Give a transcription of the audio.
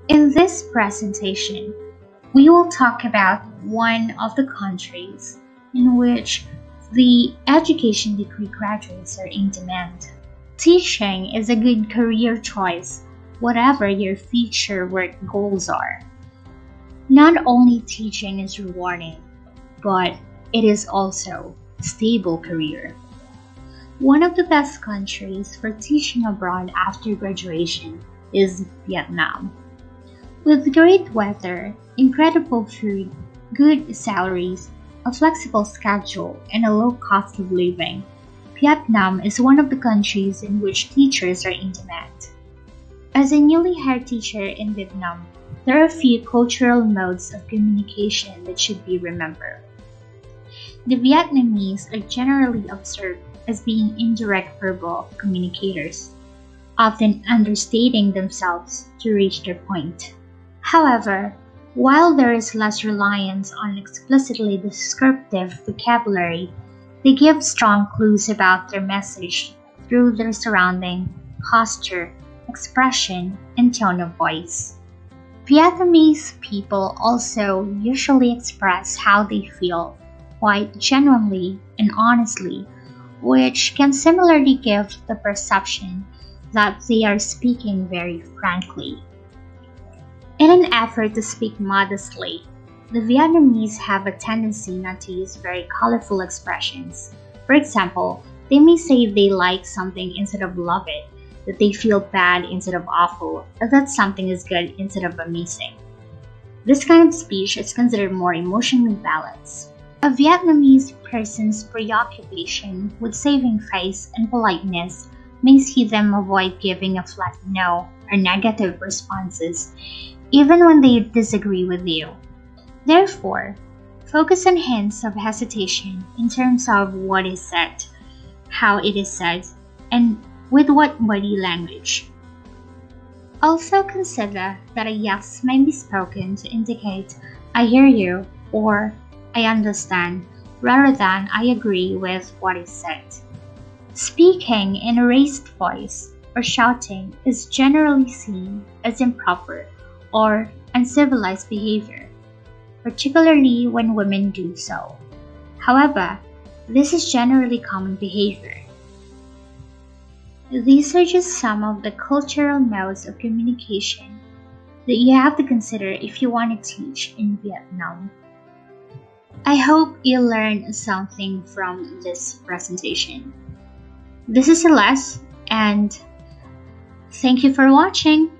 In this presentation, we will talk about one of the countries in which the education degree graduates are in demand. Teaching is a good career choice, whatever your future work goals are. Not only teaching is rewarding, but it is also a stable career. One of the best countries for teaching abroad after graduation is Vietnam. With great weather, incredible food, good salaries, a flexible schedule, and a low cost of living, Vietnam is one of the countries in which teachers are in demand. As a newly hired teacher in Vietnam, there are a few cultural modes of communication that should be remembered. The Vietnamese are generally observed as being indirect verbal communicators, often understating themselves to reach their point. However, while there is less reliance on explicitly descriptive vocabulary, they give strong clues about their message through their surrounding, posture, expression, and tone of voice. Vietnamese people also usually express how they feel quite genuinely and honestly, which can similarly give the perception that they are speaking very frankly. In an effort to speak modestly, the Vietnamese have a tendency not to use very colorful expressions. For example, they may say they like something instead of love it, that they feel bad instead of awful, or that something is good instead of amazing. This kind of speech is considered more emotionally balanced. A Vietnamese person's preoccupation with saving face and politeness may see them avoid giving a flat no or negative responses, even when they disagree with you. Therefore, focus on hints of hesitation in terms of what is said, how it is said, and with what body language. Also consider that a yes may be spoken to indicate I hear you or I understand rather than I agree with what is said. Speaking in a raised voice or shouting is generally seen as improper or uncivilized behavior, particularly when women do so. However, this is generally common behavior. These are just some of the cultural modes of communication that you have to consider if you want to teach in Vietnam. I hope you learned something from this presentation. This is Celeste, and thank you for watching.